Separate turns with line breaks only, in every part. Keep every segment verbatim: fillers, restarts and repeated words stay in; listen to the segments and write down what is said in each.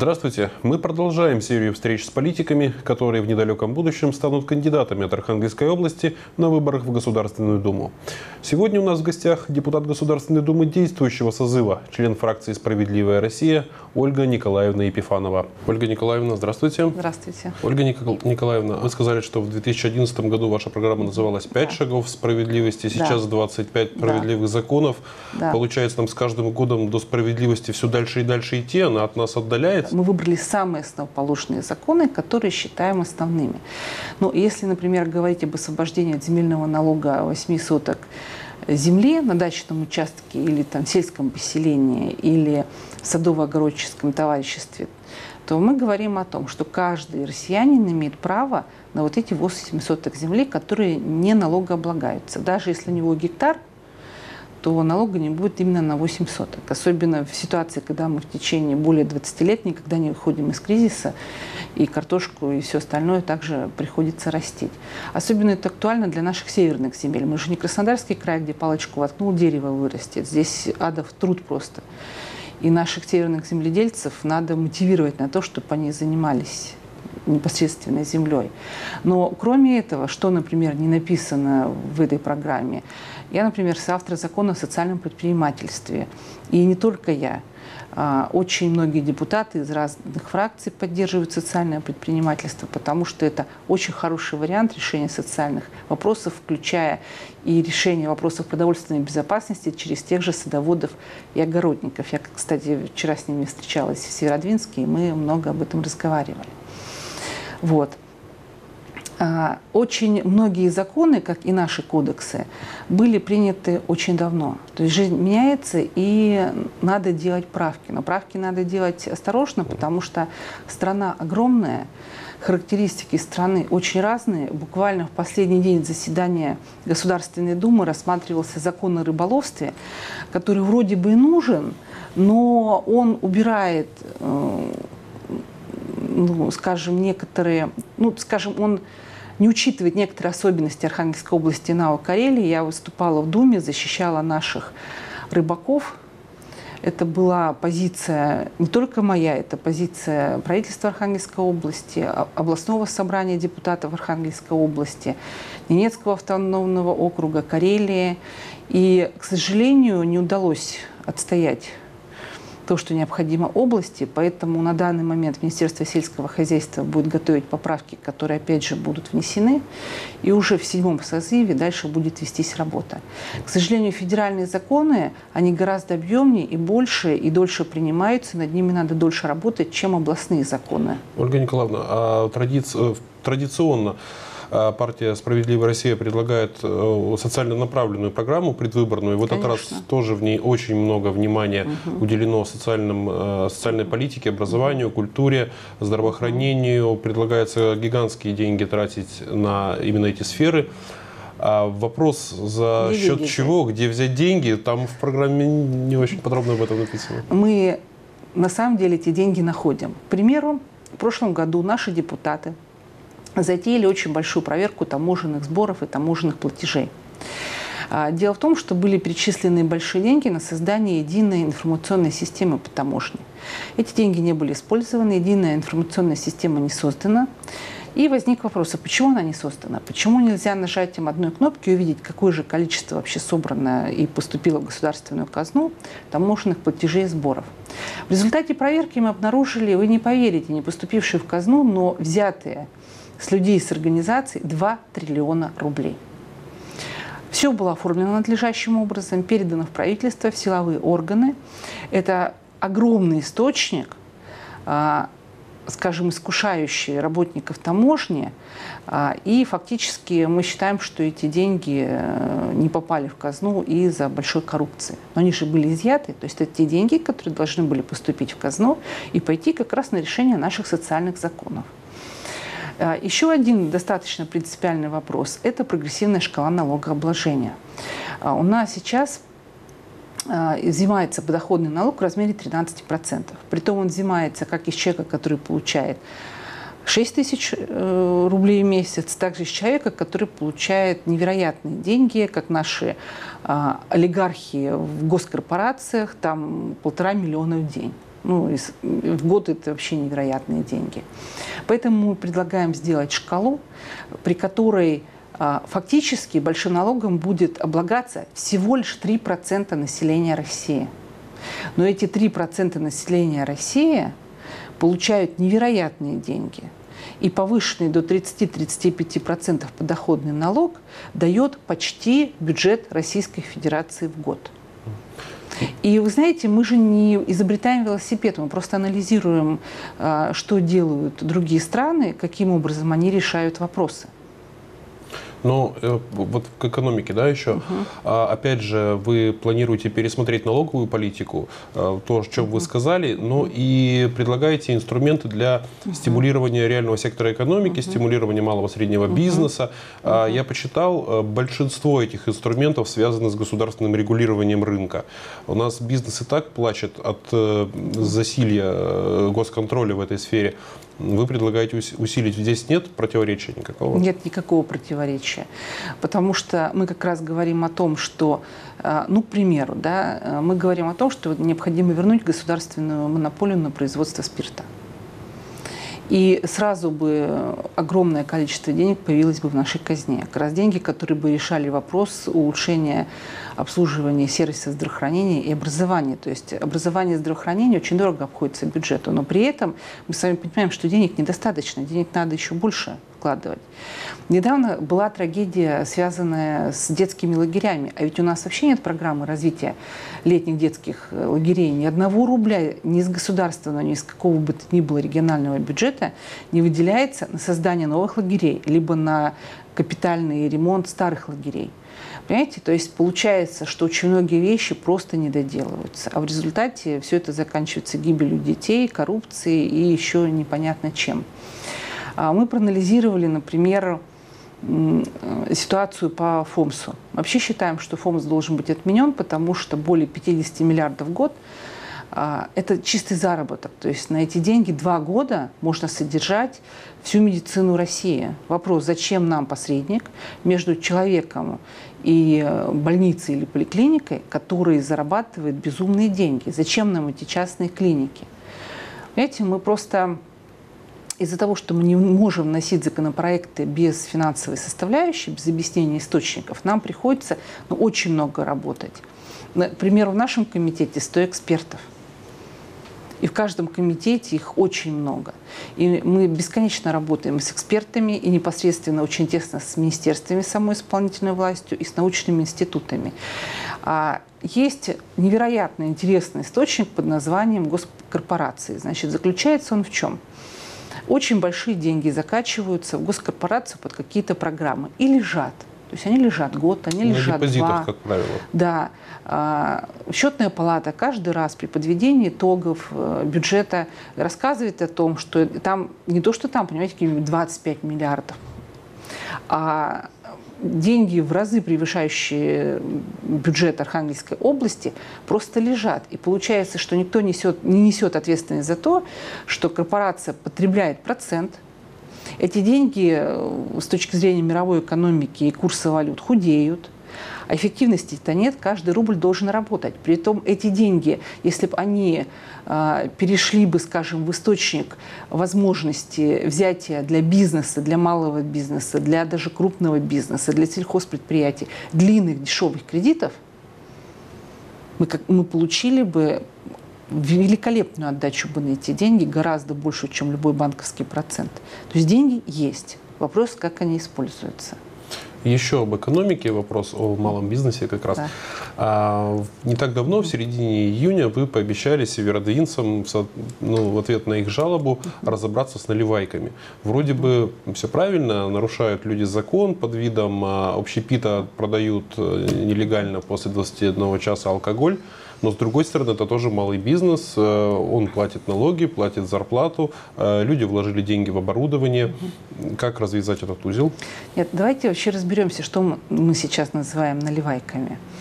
Здравствуйте. Мы продолжаем серию встреч с политиками, которые в недалеком будущем станут кандидатами от Архангельской области на выборах в Государственную Думу. Сегодня у нас в гостях депутат Государственной Думы действующего созыва, член фракции «Справедливая Россия» Ольга Николаевна Епифанова. Ольга Николаевна, здравствуйте.
Здравствуйте.
Ольга Николаевна, вы сказали, что в две тысячи одиннадцатом году ваша программа называлась «Пять да. шагов справедливости», сейчас да. двадцать пять справедливых да. законов. Да. Получается, нам с каждым годом до справедливости все дальше и дальше идти, она от нас отдаляется.
Мы выбрали самые основоположные законы, которые считаем основными. Но если, например, говорить об освобождении от земельного налога восьми соток земли на дачном участке или там, в сельском поселении или в садово-огородческом товариществе, то мы говорим о том, что каждый россиянин имеет право на вот эти восемь соток земли, которые не налогооблагаются. Даже если у него гектар, то налога не будет именно на восемь соток. Особенно в ситуации, когда мы в течение более двадцати лет никогда не выходим из кризиса, и картошку, и все остальное также приходится растить. Особенно это актуально для наших северных земель. Мы же не Краснодарский край, где палочку воткнул, дерево вырастет. Здесь адов труд просто. И наших северных земледельцев надо мотивировать на то, чтобы они занимались непосредственно землей. Но кроме этого, что, например, не написано в этой программе, я, например, соавтор закона о социальном предпринимательстве. И не только я. Очень многие депутаты из разных фракций поддерживают социальное предпринимательство, потому что это очень хороший вариант решения социальных вопросов, включая и решение вопросов продовольственной безопасности через тех же садоводов и огородников. Я, кстати, вчера с ними встречалась в Северодвинске, и мы много об этом разговаривали. Вот. Очень многие законы, как и наши кодексы, были приняты очень давно. То есть жизнь меняется, и надо делать правки. Но правки надо делать осторожно, потому что страна огромная, характеристики страны очень разные. Буквально в последний день заседания Государственной Думы рассматривался закон о рыболовстве, который вроде бы и нужен, но он убирает, ну, скажем, некоторые, ну, скажем, он не учитывает некоторые особенности Архангельской области и Новой-Карелии. Я выступала в Думе, защищала наших рыбаков. Это была позиция не только моя, это позиция правительства Архангельской области, областного собрания депутатов Архангельской области, Ненецкого автономного округа, Карелии. И, к сожалению, не удалось отстоять то, что необходимо области, поэтому на данный момент Министерство сельского хозяйства будет готовить поправки, которые, опять же, будут внесены, и уже в седьмом созыве дальше будет вестись работа. К сожалению, федеральные законы, они гораздо объемнее и больше, и дольше принимаются, над ними надо дольше работать, чем областные законы.
Ольга Николаевна, а традиц... традиционно партия «Справедливая Россия» предлагает социально направленную программу предвыборную. В этот Конечно. раз тоже в ней очень много внимания угу. уделено социальным, социальной политике, образованию, угу. культуре, здравоохранению. Угу. Предлагается гигантские деньги тратить на именно эти сферы. А вопрос, за где счет деньги? чего, где взять деньги, там в программе не очень подробно об этом написано.
Мы на самом деле эти деньги находим. К примеру, в прошлом году наши депутаты затеяли очень большую проверку таможенных сборов и таможенных платежей. Дело в том, что были перечислены большие деньги на создание единой информационной системы по таможне. Эти деньги не были использованы, единая информационная система не создана. И возник вопрос, а почему она не создана? Почему нельзя нажатием одной кнопки увидеть, какое же количество вообще собрано и поступило в государственную казну таможенных платежей и сборов? В результате проверки мы обнаружили, вы не поверите, не поступившие в казну, но взятые с людей, с организаций два триллиона рублей. Все было оформлено надлежащим образом, передано в правительство, в силовые органы. Это огромный источник, скажем, искушающий работников таможни. И фактически мы считаем, что эти деньги не попали в казну из-за большой коррупции. Но они же были изъяты. То есть это те деньги, которые должны были поступить в казну и пойти как раз на решение наших социальных законов. Еще один достаточно принципиальный вопрос – это прогрессивная шкала налогообложения. У нас сейчас взимается подоходный налог в размере тринадцати процентов. Притом он взимается как из человека, который получает шесть тысяч рублей в месяц, так же из человека, который получает невероятные деньги, как наши олигархи в госкорпорациях, там полтора миллиона в день. Ну, в год это вообще невероятные деньги. Поэтому мы предлагаем сделать шкалу, при которой фактически большим налогом будет облагаться всего лишь три процента населения России. Но эти три процента населения России получают невероятные деньги. И повышенный до тридцати-тридцати пяти процентов подоходный налог дает почти бюджет Российской Федерации в год. И вы знаете, мы же не изобретаем велосипед, мы просто анализируем, что делают другие страны, каким образом они решают вопросы.
Но э, вот к экономике, да, еще. Uh-huh. а, опять же, вы планируете пересмотреть налоговую политику, э, то, о чем uh-huh. вы сказали, но и предлагаете инструменты для uh-huh. стимулирования реального сектора экономики, uh-huh. стимулирования малого и среднего uh-huh. бизнеса. Uh-huh. А, я почитал, большинство этих инструментов связаны с государственным регулированием рынка. У нас бизнес и так плачет от э, засилья госконтроля в этой сфере. Вы предлагаете усилить. Здесь нет противоречия никакого?
Нет никакого противоречия. Потому что мы как раз говорим о том, что, ну, к примеру, да, мы говорим о том, что необходимо вернуть государственную монополию на производство спирта. И сразу бы огромное количество денег появилось бы в нашей казне. Как раз деньги, которые бы решали вопрос улучшения обслуживания сервиса здравоохранения и образования. То есть образование и здравоохранение очень дорого обходится бюджету, но при этом мы с вами понимаем, что денег недостаточно, денег надо еще больше вкладывать. Недавно была трагедия, связанная с детскими лагерями, а ведь у нас вообще нет программы развития летних детских лагерей. Ни одного рубля ни из государственного, ни из какого бы то ни было регионального бюджета не выделяется на создание новых лагерей, либо на капитальный ремонт старых лагерей. Понимаете? То есть получается, что очень многие вещи просто не доделываются. А в результате все это заканчивается гибелью детей, коррупцией и еще непонятно чем. Мы проанализировали, например, ситуацию по ФОМСу. Вообще считаем, что ФОМС должен быть отменен, потому что более пятидесяти миллиардов в год – это чистый заработок. То есть на эти деньги два года можно содержать всю медицину России. Вопрос, зачем нам посредник между человеком и больницей или поликлиникой, который зарабатывает безумные деньги? Зачем нам эти частные клиники? Понимаете, мы просто из-за того, что мы не можем вносить законопроекты без финансовой составляющей, без объяснения источников, нам приходится ну, очень много работать. Например, в нашем комитете сто экспертов. И в каждом комитете их очень много. И мы бесконечно работаем с экспертами и непосредственно очень тесно с министерствами, самой исполнительной властью и с научными институтами. А есть невероятно интересный источник под названием госкорпорации. Значит, заключается он в чем? Очень большие деньги закачиваются в госкорпорацию под какие-то программы и лежат. То есть они лежат год, они лежат
на депозитах,
два.
Как правило.
Да. Счетная палата каждый раз при подведении итогов бюджета рассказывает о том, что там не то, что там, понимаете, какие-нибудь двадцать пять миллиардов, а деньги в разы превышающие бюджет Архангельской области просто лежат. И получается, что никто несет, не несет ответственность за то, что корпорация потребляет процент. Эти деньги с точки зрения мировой экономики и курса валют худеют. А эффективности-то нет, каждый рубль должен работать. Притом эти деньги, если бы они э, перешли бы, скажем, в источник возможности взятия для бизнеса, для малого бизнеса, для даже крупного бизнеса, для сельхозпредприятий, длинных дешевых кредитов, мы, как, мы получили бы великолепную отдачу бы на эти деньги, гораздо больше, чем любой банковский процент. То есть деньги есть. Вопрос, как они используются.
Еще об экономике, вопрос о малом бизнесе как раз. Да. А, не так давно, в середине июня, вы пообещали северодвинцам ну, в ответ на их жалобу разобраться с наливайками. Вроде бы все правильно, нарушают люди закон, под видом а, общепита продают нелегально после двадцати одного часа алкоголь. Но, с другой стороны, это тоже малый бизнес, он платит налоги, платит зарплату, люди вложили деньги в оборудование. Как развязать этот узел?
Нет, давайте вообще разберемся, что мы сейчас называем наливайками.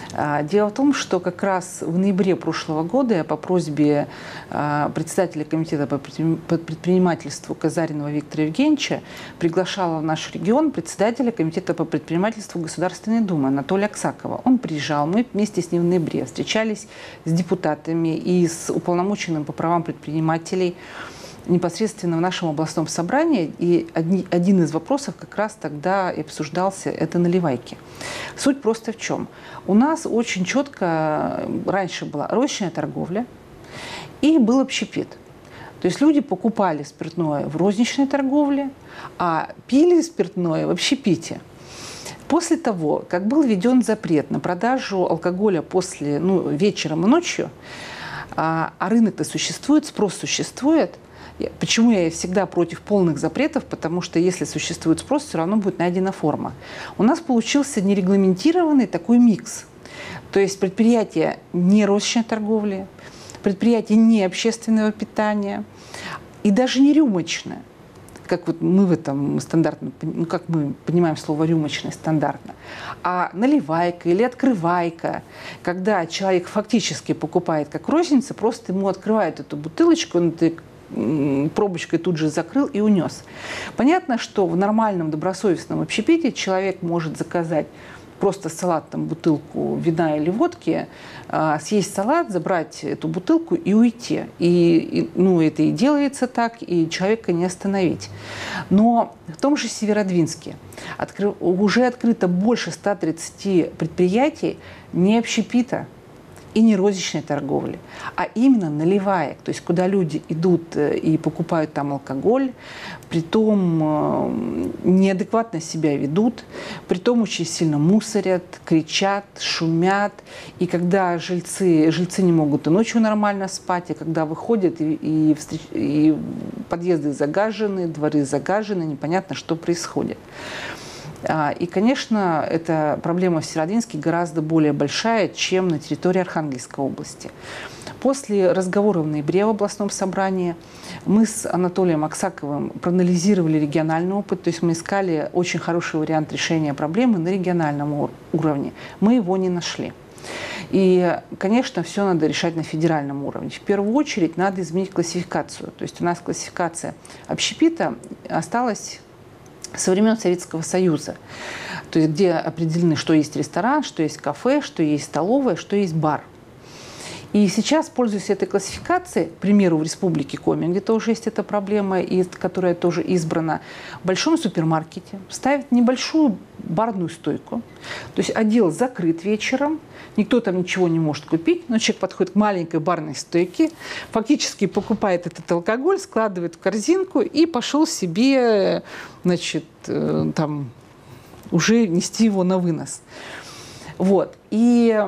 Дело в том, что как раз в ноябре прошлого года я по просьбе председателя комитета по предпринимательству Казаринова Виктора Евгеньевича приглашала в наш регион председателя комитета по предпринимательству Государственной Думы Анатолия Аксакова. Он приезжал, мы вместе с ним в ноябре встречались с депутатами и с уполномоченным по правам предпринимателей непосредственно в нашем областном собрании, и один из вопросов как раз тогда и обсуждался, это наливайки. Суть просто в чем? У нас очень четко раньше была розничная торговля и был общепит. То есть люди покупали спиртное в розничной торговле, а пили спиртное в общепите. После того, как был введен запрет на продажу алкоголя после, ну, вечером и ночью, а, а рынок-то существует, спрос существует. Почему я всегда против полных запретов? Потому что если существует спрос, все равно будет найдена форма. У нас получился нерегламентированный такой микс. То есть предприятия не розничной торговли, предприятия не общественного питания и даже не рюмочное. Как вот мы в этом стандартно, ну, как мы понимаем слово рюмочное стандартно, а наливайка или открывайка, когда человек фактически покупает как розница, просто ему открывают эту бутылочку, он это пробочкой тут же закрыл и унес. Понятно, что в нормальном добросовестном общепите человек может заказать просто салат, там, бутылку вина или водки, съесть салат, забрать эту бутылку и уйти. И, и, ну, это и делается так, и человека не остановить. Но в том же Северодвинске откры... уже открыто больше ста тридцати предприятий не общепита и не розничной торговли, а именно наливаек, то есть куда люди идут и покупают там алкоголь, притом неадекватно себя ведут, притом очень сильно мусорят, кричат, шумят, и когда жильцы, жильцы не могут и ночью нормально спать, и когда выходят, и, и, встреч, и подъезды загажены, дворы загажены, непонятно, что происходит. И, конечно, эта проблема в Северодвинске гораздо более большая, чем на территории Архангельской области. После разговора в ноябре в областном собрании мы с Анатолием Аксаковым проанализировали региональный опыт, то есть мы искали очень хороший вариант решения проблемы на региональном уровне. Мы его не нашли. И, конечно, все надо решать на федеральном уровне. В первую очередь надо изменить классификацию. То есть у нас классификация общепита осталась со времен Советского Союза, то есть где определены, что есть ресторан, что есть кафе, что есть столовая, что есть бар. И сейчас, пользуясь этой классификацией, к примеру, в Республике Коми, где тоже есть эта проблема, и которая тоже избрана, в большом супермаркете ставят небольшую барную стойку. То есть отдел закрыт вечером, никто там ничего не может купить, но человек подходит к маленькой барной стойке, фактически покупает этот алкоголь, складывает в корзинку и пошел себе, значит, там, уже нести его на вынос. Вот. И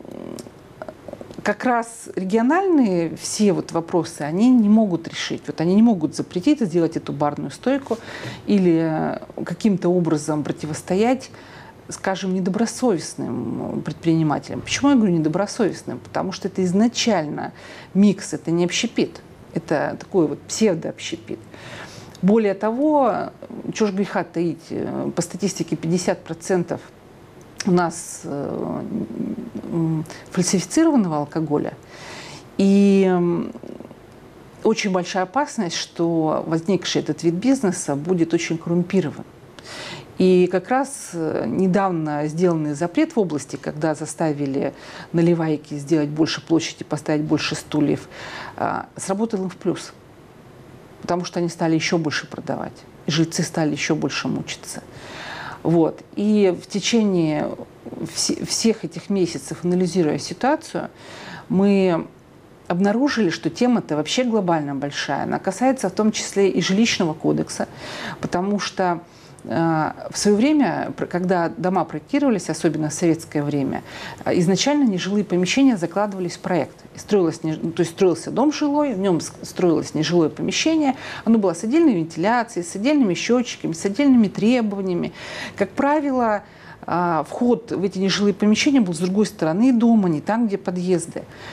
как раз региональные все вот вопросы, они не могут решить. Вот они не могут запретить сделать эту барную стойку или каким-то образом противостоять, скажем, недобросовестным предпринимателям. Почему я говорю недобросовестным? Потому что это изначально микс, это не общепит. Это такой вот псевдообщепит. Более того, чего ж греха таить, по статистике пятьдесят процентов у нас э, фальсифицированного алкоголя. И очень большая опасность, что возникший этот вид бизнеса будет очень коррумпирован. И как раз недавно сделанный запрет в области, когда заставили наливайки сделать больше площади, поставить больше стульев, сработал им в плюс. Потому что они стали еще больше продавать. И жильцы стали еще больше мучиться. Вот. И в течение вс- всех этих месяцев, анализируя ситуацию, мы обнаружили, что тема-то вообще глобально большая. Она касается в том числе и жилищного кодекса, потому что э, в свое время, когда дома проектировались, особенно в советское время, изначально нежилые помещения закладывались в проект. И строилось, то есть строился дом жилой, в нем строилось нежилое помещение, оно было с отдельной вентиляцией, с отдельными счетчиками, с отдельными требованиями. Как правило, вход в эти нежилые помещения был с другой стороны дома, не там, где подъезды.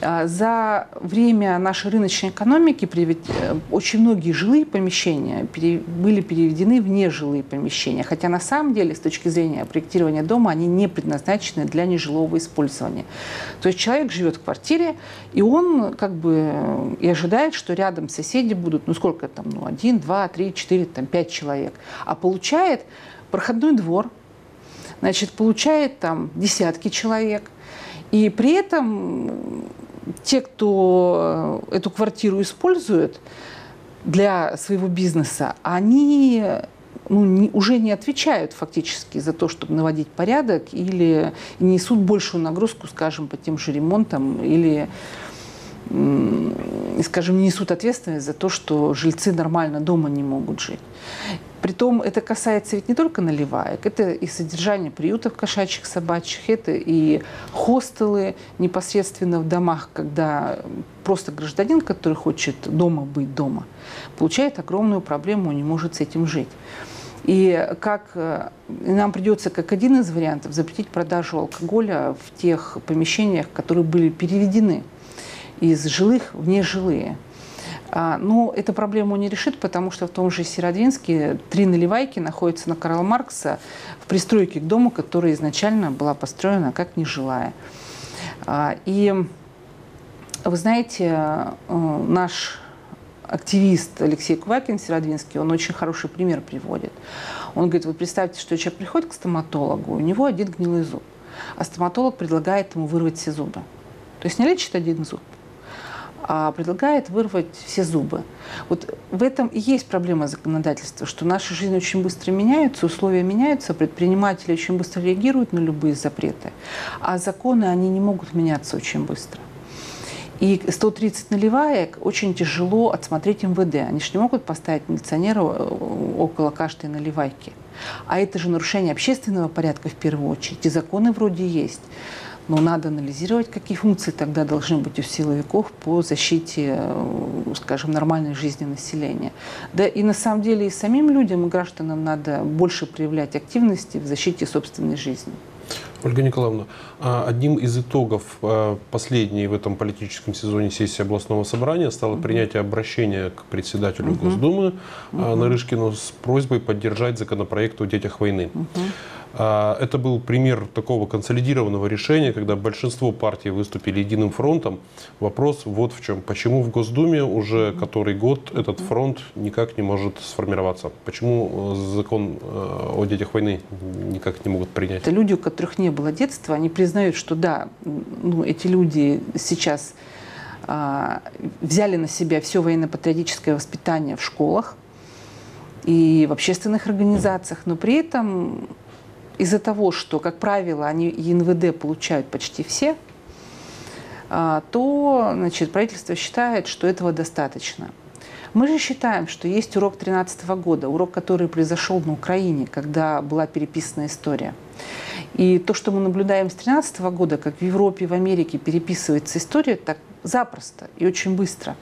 За время нашей рыночной экономики очень многие жилые помещения были переведены в нежилые помещения, хотя на самом деле с точки зрения проектирования дома они не предназначены для нежилого использования. То есть человек живет в квартире, и он как бы и ожидает, что рядом соседи будут, ну сколько там, ну один, два, три, четыре, там пять человек, а получает проходной двор, значит, получает там десятки человек, и при этом те, кто эту квартиру использует для своего бизнеса, они ну, не, уже не отвечают фактически за то, чтобы наводить порядок, или несут большую нагрузку, скажем, по тем же ремонтам, или, скажем, не несут ответственность за то, что жильцы нормально дома не могут жить. Притом это касается ведь не только наливаек, это и содержание приютов кошачьих, собачьих, это и хостелы непосредственно в домах, когда просто гражданин, который хочет дома быть дома, получает огромную проблему, он не может с этим жить. И как нам придется, как один из вариантов, запретить продажу алкоголя в тех помещениях, которые были переведены из жилых в нежилые. Но эту проблему не решит, потому что в том же Северодвинске три наливайки находятся на Карла Маркса в пристройке к дому, которая изначально была построена как нежилая. И вы знаете, наш активист Алексей Кувакин, Северодвинский, он очень хороший пример приводит. Он говорит, вот представьте, что человек приходит к стоматологу, у него один гнилый зуб, а стоматолог предлагает ему вырвать все зубы. То есть не лечит один зуб, а предлагает вырвать все зубы. Вот в этом и есть проблема законодательства, что наши жизни очень быстро меняются, условия меняются, предприниматели очень быстро реагируют на любые запреты, а законы, они не могут меняться очень быстро. И сто тридцать наливаек очень тяжело отсмотреть эм вэ дэ. Они же не могут поставить милиционера около каждой наливайки. А это же нарушение общественного порядка в первую очередь. И законы вроде есть. Но надо анализировать, какие функции тогда должны быть у силовиков по защите, скажем, нормальной жизни населения. Да и на самом деле и самим людям, и гражданам надо больше проявлять активности в защите собственной жизни.
Ольга Николаевна, одним из итогов последней в этом политическом сезоне сессии областного собрания стало угу. принятие обращения к председателю угу. Госдумы угу. Нарышкину с просьбой поддержать законопроект о детях войны. Угу. Это был пример такого консолидированного решения, когда большинство партий выступили единым фронтом. Вопрос вот в чем. Почему в Госдуме уже который год этот фронт никак не может сформироваться? Почему закон о детях войны никак не могут принять?
Это люди, у которых не было детства, они признают, что да, ну, эти люди сейчас а, взяли на себя все военно-патриотическое воспитание в школах и в общественных организациях, но при этом из-за того, что, как правило, они эн вэ дэ получают почти все, то, значит, правительство считает, что этого достаточно. Мы же считаем, что есть урок две тысячи тринадцатого года, урок, который произошел на Украине, когда была переписана история. И то, что мы наблюдаем с две тысячи тринадцатого года, как в Европе и в Америке переписывается история, так запросто и очень быстро.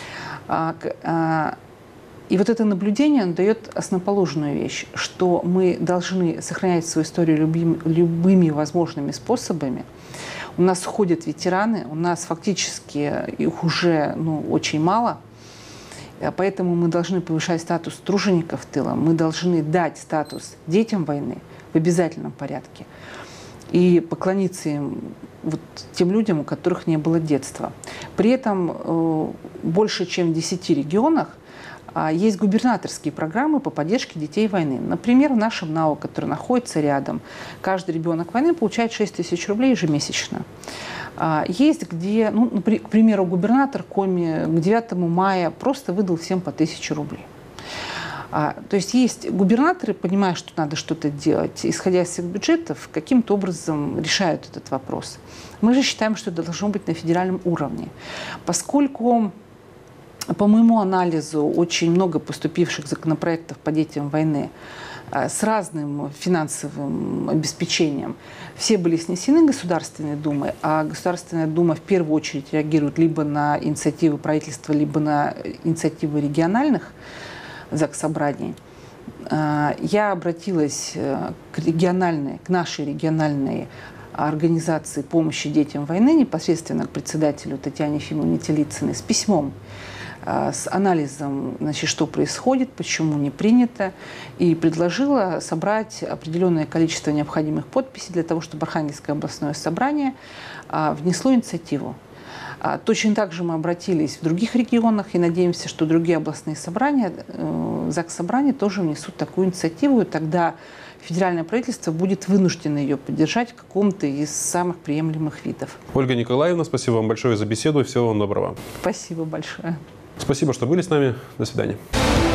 И вот это наблюдение дает основоположную вещь, что мы должны сохранять свою историю любим, любыми возможными способами. У нас уходят ветераны, у нас фактически их уже ну, очень мало, поэтому мы должны повышать статус тружеников тыла, мы должны дать статус детям войны в обязательном порядке и поклониться им, вот, тем людям, у которых не было детства. При этом э, больше чем в десяти регионах есть губернаторские программы по поддержке детей войны. Например, в нашем НАО, который находится рядом, каждый ребенок войны получает шесть тысяч рублей ежемесячно. Есть где, ну, к примеру, губернатор Коми к девятому мая просто выдал всем по тысяче рублей. То есть есть губернаторы, понимая, что надо что-то делать, исходя из своих бюджетов, каким-то образом решают этот вопрос. Мы же считаем, что это должно быть на федеральном уровне. Поскольку, по моему анализу, очень много поступивших законопроектов по детям войны с разным финансовым обеспечением, все были снесены Государственной Думой, а Государственная Дума в первую очередь реагирует либо на инициативы правительства, либо на инициативы региональных заксобраний. Я обратилась к региональной, к нашей региональной организации помощи детям войны непосредственно к председателю Татьяне Ефимовне Телицыной с письмом, с анализом, значит, что происходит, почему не принято, и предложила собрать определенное количество необходимых подписей для того, чтобы Архангельское областное собрание внесло инициативу. Точно так же мы обратились в других регионах и надеемся, что другие областные собрания, ЗАГС-собрания тоже внесут такую инициативу, и тогда федеральное правительство будет вынуждено ее поддержать в каком-то из самых приемлемых видов.
Ольга Николаевна, спасибо вам большое за беседу и всего вам доброго.
Спасибо большое.
Спасибо, что были с нами. До свидания.